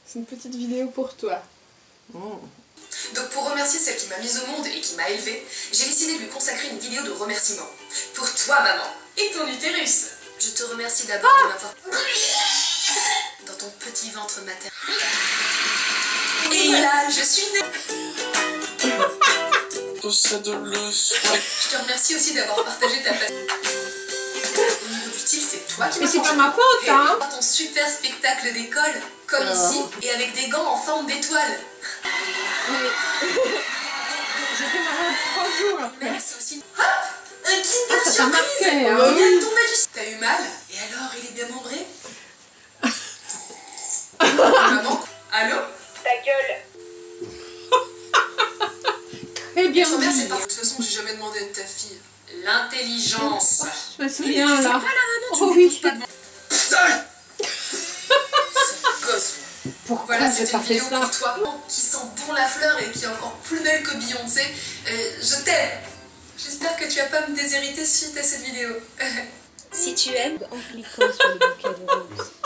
C'est une petite vidéo pour toi. Donc pour remercier celle qui m'a mise au monde et qui m'a élevée, j'ai décidé de lui consacrer une vidéo de remerciement. Pour toi maman et ton utérus. Je te remercie d'abord de m'avoir dans ton petit ventre maternel. Et là, je suis née. Je te remercie aussi d'avoir partagé ta place. Au niveau du style, c'est toi qui m'as. Mais c'est pas ma faute, hein. Ton super spectacle d'école, comme ici, et avec des gants en forme d'étoile. J'étais malade 3 jours après. Mais c'est aussi... Hop, un kit de Ça t'a surprise. marqué, hein. Regarde ton magicien. T'as eu mal? Et alors, il est bien membré? Maman? Allô? Ta gueule. Très bien. Ta mère, c'est pas... De toute façon, j'ai jamais demandé de ta fille. L'intelligence. Je me souviens là. Oh oui. Gosse. Pourquoi Voilà, j'ai c'est pas une fait vidéo ça? pour toi qui sent bon la fleur et qui est encore plus belle que Beyoncé. Je t'aime. J'espère que tu vas pas me déshériter suite à cette vidéo. Si tu aimes, en cliquant sur le bouquet de roses.